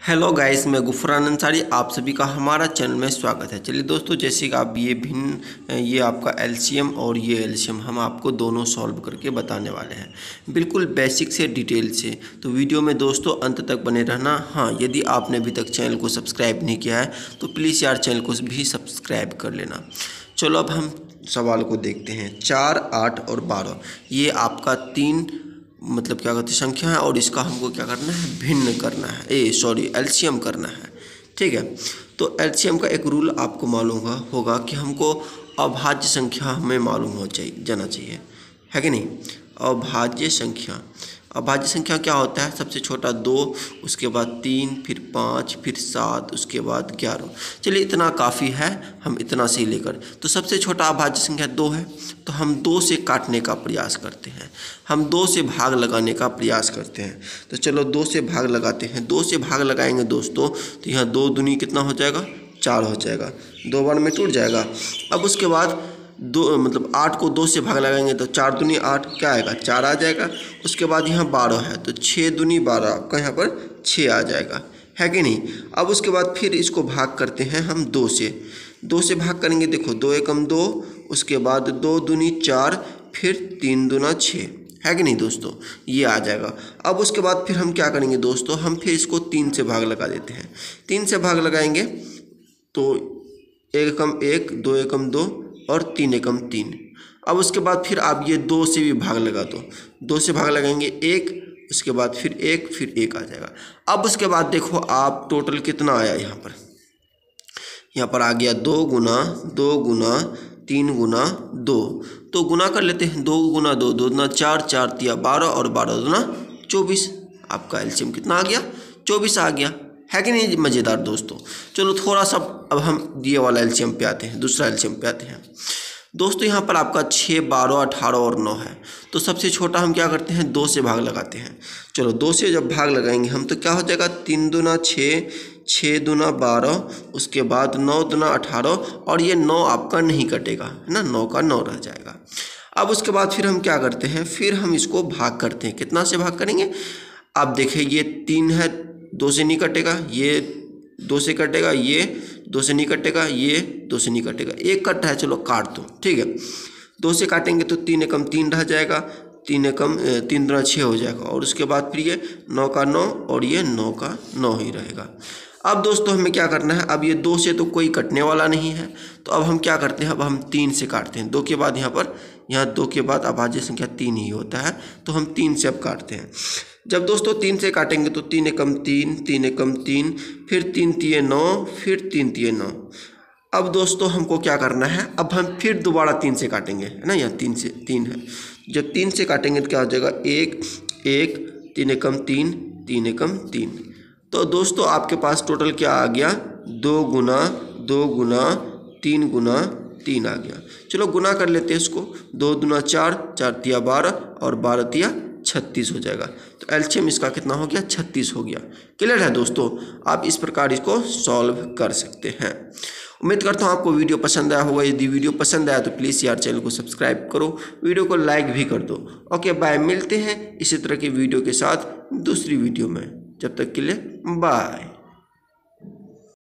Hello guys, मैं गुफरान अंसारी, आप सभी का हमारा चैनल में स्वागत है। चलिए दोस्तों, जैसे कि आप ये आपका एलसीएम और ये एलसीएम हम आपको दोनों सॉल्व करके बताने वाले हैं, बिल्कुल बेसिक से डिटेल से। तो वीडियो में दोस्तों अंत तक बने रहना। हाँ, यदि आपने अभी तक चैनल को सब्सक्राइब नहीं किया है तो प्लीज़ यार चैनल को भी सब्सक्राइब कर लेना। चलो अब हम सवाल को देखते हैं। 4, 8 और 12 ये आपका तीन क्या कहते हैं संख्या है, और इसका हमको क्या करना है, भिन्न करना है, एलसीएम करना है। ठीक है, तो एलसीएम का एक रूल आपको मालूम होगा कि हमको अभाज्य संख्या हमें मालूम जाना चाहिए, है कि नहीं। अभाज्य संख्या क्या होता है, सबसे छोटा 2, उसके बाद 3, फिर 5, फिर 7, उसके बाद 11। चलिए इतना काफ़ी है, हम इतना से ही लेकर, तो सबसे छोटा अभाज्य संख्या 2 है, तो हम 2 से काटने का प्रयास करते हैं, हम 2 से भाग लगाने का प्रयास करते हैं। तो चलो 2 से भाग लगाते हैं। 2 से भाग लगाएंगे दोस्तों तो यहाँ 2 दूनी कितना हो जाएगा, 4 हो जाएगा, 2 बार में टूट जाएगा। अब उसके बाद 8 को 2 से भाग लगाएंगे तो 4 दूनी 8, क्या आएगा, 4 आ जाएगा। उसके बाद यहाँ 12 है तो 6 दूनी 12, आपका यहाँ पर 6 आ जाएगा, है कि नहीं। अब उसके बाद फिर इसको भाग करते हैं हम 2 से भाग करेंगे। देखो 2 एकम 2, उसके बाद 2 दूनी 4, फिर 3 दूना 6, है कि नहीं दोस्तों, ये आ जाएगा। अब उसके बाद फिर हम क्या करेंगे दोस्तों, हम फिर इसको 3 से भाग लगा देते हैं। 3 से भाग लगाएंगे तो 1 एकम 1, 2 एकम 2 और 3 एकम 3। अब उसके बाद फिर आप ये 2 से भी भाग लगा दो। 2 से भाग लगाएंगे 1, उसके बाद फिर 1, फिर 1 आ जाएगा। अब उसके बाद देखो आप टोटल कितना आया, यहाँ पर आ गया 2 गुना 3 गुना 2। तो गुना कर लेते हैं, 2 गुना 2, 2 दूना 4, 4 तिया 12 और 12 दूना 24। आपका एलसीएम कितना आ गया, 24 आ गया, है कि नहीं मज़ेदार दोस्तों। चलो थोड़ा सा अब हम दिए वाला एलसीएम पे आते हैं, दूसरा एलसीएम पे आते हैं दोस्तों। यहाँ पर आपका 6, 12, 18 और 9 है, तो सबसे छोटा हम क्या करते हैं, 2 से भाग लगाते हैं। चलो 2 से जब भाग लगाएंगे हम तो क्या हो जाएगा, 3 दूना 6, 6 दूना 12, उसके बाद 9 दूना 18, और ये 9 आपका नहीं कटेगा, है ना, 9 का 9 रह जाएगा। अब उसके बाद फिर हम क्या करते हैं, फिर हम इसको भाग करते हैं। कितना से भाग करेंगे, आप देखिए ये 3 है, 2 से नहीं कटेगा, ये 2 से कटेगा, ये 2 से नहीं कटेगा, ये 2 से नहीं कटेगा, एक कट है, चलो काट दो, ठीक है। 2 से काटेंगे तो 3 एकम 3 रह जाएगा, 3 दूना 6 हो जाएगा, और उसके बाद फिर ये 9 का 9 और ये 9 का 9 ही रहेगा। अब दोस्तों हमें क्या करना है, अब ये 2 से तो कोई कटने वाला नहीं है, तो अब हम क्या करते हैं, अब हम 3 से काटते हैं। 2 के बाद यहाँ 2 के बाद अभाज्य संख्या 3 ही होता है, तो हम 3 से अब काटते हैं। जब दोस्तों 3 से काटेंगे तो 3 एकम 3, 3 एकम 3, फिर 3 तिये 9, फिर 3 तिये 9। अब दोस्तों हमको क्या करना है, अब हम फिर दोबारा 3 से काटेंगे, है ना, यहाँ 3 है। जब 3 से काटेंगे तो क्या हो जाएगा, 1, 1, 3 एकम 3, 3 एकम 3। तो दोस्तों आपके पास टोटल क्या आ गया, 2 गुना 3 गुना 3 आ गया। चलो गुना कर लेते हैं इसको, 2 दूना 4, 4 तिया 12 और 12 तिया 36 हो जाएगा। तो एलसीएम इसका कितना हो गया, 36 हो गया। क्लियर है दोस्तों, आप इस प्रकार इसको सॉल्व कर सकते हैं। उम्मीद करता हूँ आपको वीडियो पसंद आया होगा। यदि वीडियो पसंद आया तो प्लीज़ यार चैनल को सब्सक्राइब करो, वीडियो को लाइक भी कर दो। ओके बाय, मिलते हैं इसी तरह की वीडियो के साथ दूसरी वीडियो में, जब तक के लिए बाय।